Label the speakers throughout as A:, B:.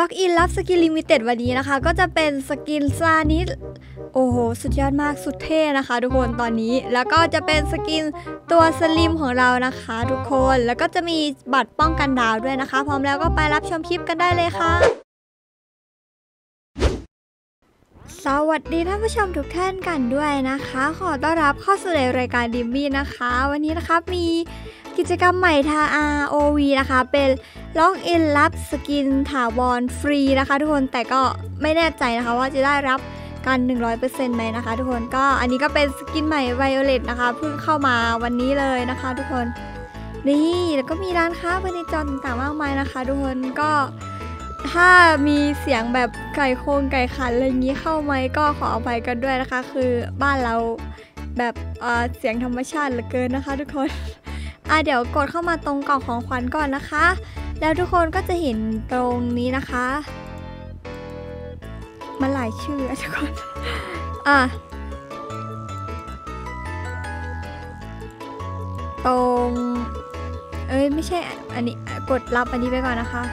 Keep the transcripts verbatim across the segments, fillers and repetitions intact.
A: ล็อกอินรับสกินลิมิเต็ดวันนี้นะคะก็จะเป็นสกินซานิสโอ้โหสุดยอดมากสุดเท่นะคะทุกคนตอนนี้แล้วก็จะเป็นสกินตัวสลิมของเรานะคะทุกคนแล้วก็จะมีบัตรป้องกันดาวด้วยนะคะพร้อมแล้วก็ไปรับชมคลิปกันได้เลยค่ะสวัสดีท่านผู้ชมทุกท่านกันด้วยนะคะขอต้อนรับเข้าสู่รายการดิมมี่นะคะวันนี้นะคะมีกิจกรรมใหม่ทาง อาร์ โอ วี นะคะเป็นล็อกอินรับสกินถาวรฟรีนะคะทุกคนแต่ก็ไม่แน่ใจนะคะว่าจะได้รับกัน หนึ่งร้อยเปอร์เซ็นต์ ไหมนะคะทุกคนก็อันนี้ก็เป็นสกินใหม่ไวโอเลตนะคะเพิ่งเข้ามาวันนี้เลยนะคะทุกคนนี่แล้วก็มีร้านค้าภายในจอต่างๆมากมายนะคะทุกคนก็ถ้ามีเสียงแบบไก่โคงไก่ขันอะไรอย่างนี้เข้าไหมก็ขออภัยกันด้วยนะคะคือบ้านเราแบบเอ่อเสียงธรรมชาติเหลือเกินนะคะทุกคนอ่ะเดี๋ยวกดเข้ามาตรงกล่องของขวัญก่อนนะคะแล้วทุกคนก็จะเห็นตรงนี้นะคะมันหลายชื่ออะทุกคนอ่ะตรงเอ้ยไม่ใช่อันนี้กดรับอันนี้ไปก่อนนะคะ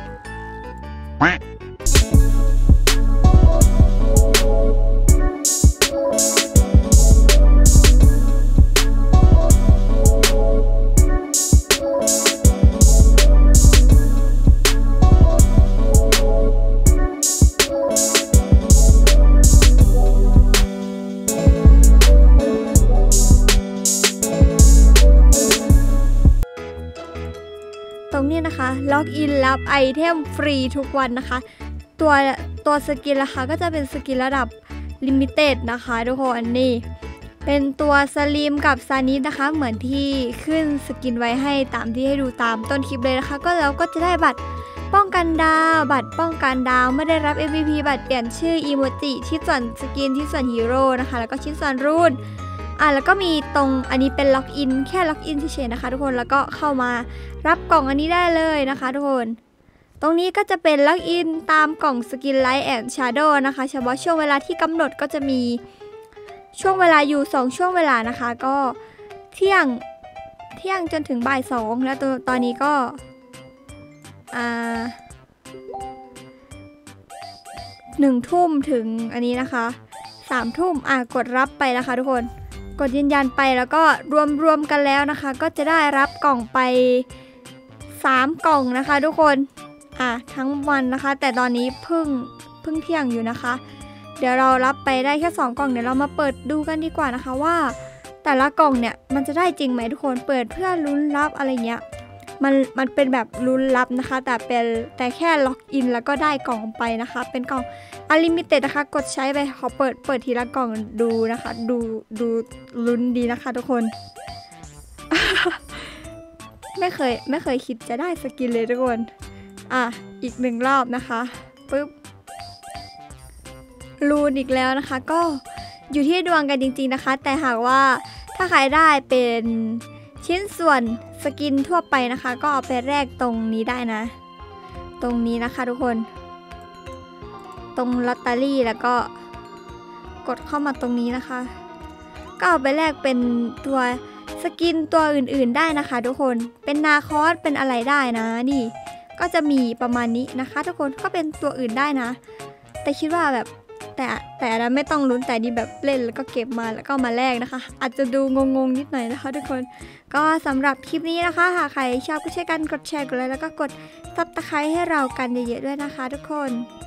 A: ตรงนี้นะคะล็อกอินรับไอเทมฟรีทุกวันนะคะตัวตัวสกินนะคะก็จะเป็นสกินระดับลิมิเต็ดนะคะทุกคนนี่เป็นตัวสลิมกับซานิสนะคะเหมือนที่ขึ้นสกินไว้ให้ตามที่ให้ดูตามต้นคลิปเลยนะคะก็แล้วก็จะได้บัตรป้องกันดาวบัตรป้องกันดาวไม่ได้รับ เอ็ม วี พี บัตรเปลี่ยนชื่ออีโมจิที่ส่วนสกินที่ส่วนฮีโร่นะคะแล้วก็ชิ้นส่วนรูนอ่ะแล้วก็มีตรงอันนี้เป็นล็อกอินแค่ล็อกอินเฉยๆนะคะทุกคนแล้วก็เข้ามารับกล่องอันนี้ได้เลยนะคะทุกคนตรงนี้ก็จะเป็นล็อกอินตามกล่องสกินไลท์แอนด์ชาร์โดนะคะเฉพาะช่วงเวลาที่กำหนดก็จะมีช่วงเวลาอยู่สองช่วงเวลานะคะก็เที่ยงเที่ยงจนถึงบ่ายสองแล้วตัวตอนนี้ก็อ่าหนึ่งทุ่มถึงอันนี้นะคะสามทุ่มอ่ะกดรับไปนะคะทุกคนกดยืนยันไปแล้วก็รวมรวมกันแล้วนะคะก็จะได้รับกล่องไปสามกล่องนะคะทุกคนอ่ะทั้งวันนะคะแต่ตอนนี้เพิ่งเพิ่งเที่ยงอยู่นะคะเดี๋ยวเรารับไปได้แค่สองกล่องเดี๋ยวเรามาเปิดดูกันดีกว่านะคะว่าแต่ละกล่องเนี่ยมันจะได้จริงไหมทุกคนเปิดเพื่อลุ้นรับอะไรเงี้ยมันมันเป็นแบบลุ้นรับนะคะแต่เป็นแต่แค่ล็อกอินแล้วก็ได้กล่องไปนะคะเป็นกล่องอลิมิเต็ดนะคะกดใช้ไปขอเปิดเปิดทีละกล่องดูนะคะดูดูลุ้นดีนะคะทุกคน ไม่เคยไม่เคยคิดจะได้สกินเลยทุกคนอ่ะอีกหนึ่งรอบนะคะปึ๊บรูนอีกแล้วนะคะก็อยู่ที่ดวงกันจริงๆนะคะแต่หากว่าถ้าใครได้เป็นชิ้นส่วนสกินทั่วไปนะคะก็เอาไปแลกตรงนี้ได้นะตรงนี้นะคะทุกคนตรงลอตเตอรี่แล้วก็กดเข้ามาตรงนี้นะคะก็เอาไปแลกเป็นตัวสกินตัวอื่นๆได้นะคะทุกคนเป็นนาคอสเป็นอะไรได้นะนี่ก็จะมีประมาณนี้นะคะทุกคนก็เป็นตัวอื่นได้นะแต่คิดว่าแบบแต่แต่เราไม่ต้องลุ้นแต่นี่แบบเล่นแล้วก็เก็บมาแล้วก็มาแลกนะคะอาจจะดูงงๆนิดหน่อยนะคะทุกคนก็สำหรับคลิปนี้นะคะหากใครชอบก็ช่วยกันกดแชร์กดไลค์แล้วก็กดซับสไครบ์ให้เรากันเยอะๆด้วยนะคะทุกคน